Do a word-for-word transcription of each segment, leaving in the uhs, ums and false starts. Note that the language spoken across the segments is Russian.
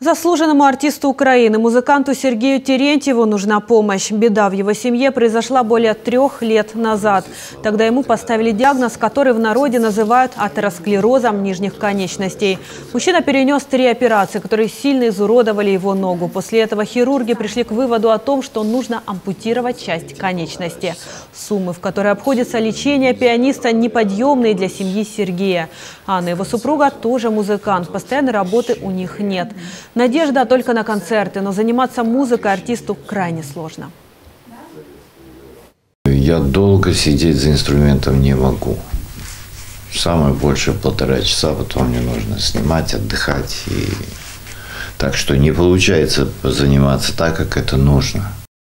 Заслуженному артисту Украины, музыканту Сергею Терентьеву нужна помощь. Беда в его семье произошла более трех лет назад. Тогда ему поставили диагноз, который в народе называют атеросклерозом нижних конечностей. Мужчина перенес три операции, которые сильно изуродовали его ногу. После этого хирурги пришли к выводу о том, что нужно ампутировать часть конечности. Суммы, в которые обходится лечение пианиста, неподъемные для семьи Сергея. Анна, его супруга, тоже музыкант. Постоянной работы у них нет. Надежда только на концерты, но заниматься музыкой артисту крайне сложно. Я долго сидеть за инструментом не могу. Самое большее полтора часа, потом мне нужно снимать, отдыхать. И... Так что не получается заниматься так, как это нужно.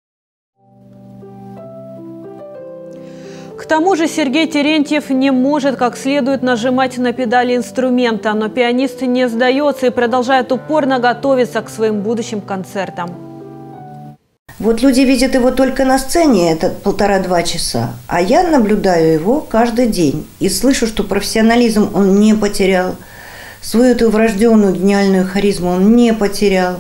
К тому же Сергей Терентьев не может как следует нажимать на педали инструмента, но пианист не сдается и продолжает упорно готовиться к своим будущим концертам. Вот люди видят его только на сцене, это полтора-два часа, а я наблюдаю его каждый день и слышу, что профессионализм он не потерял, свою эту врожденную гениальную харизму он не потерял.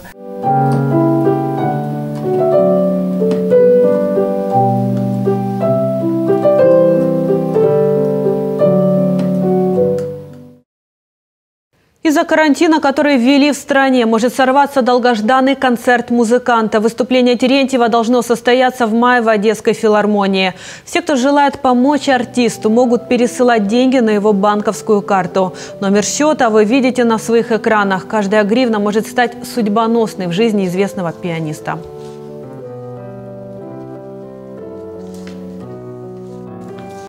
Из-за карантина, который ввели в стране, может сорваться долгожданный концерт музыканта. Выступление Терентьева должно состояться в мае в Одесской филармонии. Все, кто желает помочь артисту, могут пересылать деньги на его банковскую карту. Номер счета вы видите на своих экранах. Каждая гривна может стать судьбоносной в жизни известного пианиста.